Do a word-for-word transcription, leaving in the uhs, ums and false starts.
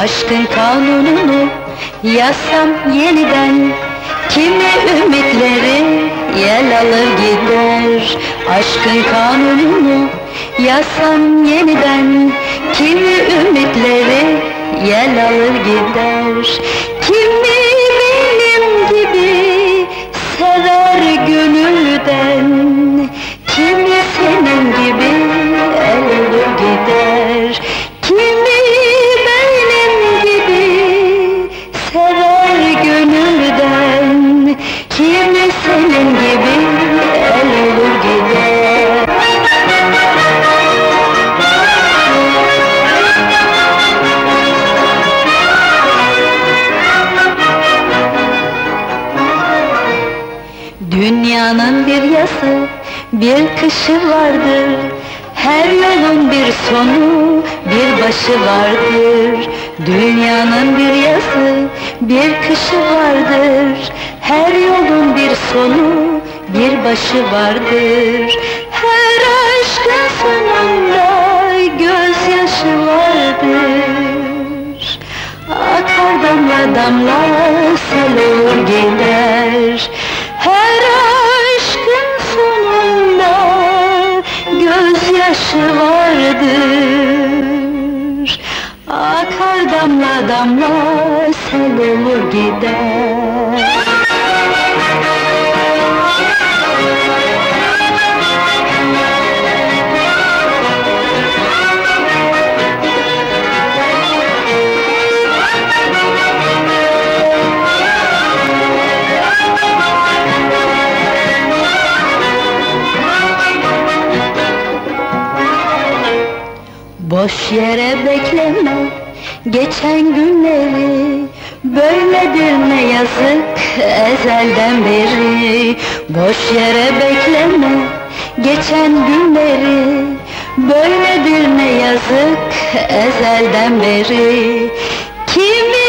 Aşkın kanununu yazsam yeniden, kimi ümitleri yel alır gider. Aşkın kanununu yazsam yeniden, kimi ümitleri yel alır gider. Kimi benim gibi sever gönülden, kimi senin gibi el alır gider. Kimi benim gibi sever gönülden, kimi senin gibi el alır gider. Dünyanın bir yazı, bir kışı vardır. Her yolun bir sonu, bir başı vardır. Dünyanın bir yazı, bir kışı vardır. Her yolun bir sonu, bir başı vardır. Her aşkın sonunda gözyaşı vardır. Akar damla damla sel olur gider. Her aşkın sonunda gözyaşı vardır. Akar damla damla sel olur gider. Boş yere bekleme geçen günleri, böyledir ne yazık ezelden beri. Boş yere bekleme geçen günleri, böyledir ne yazık ezelden beri. Kimi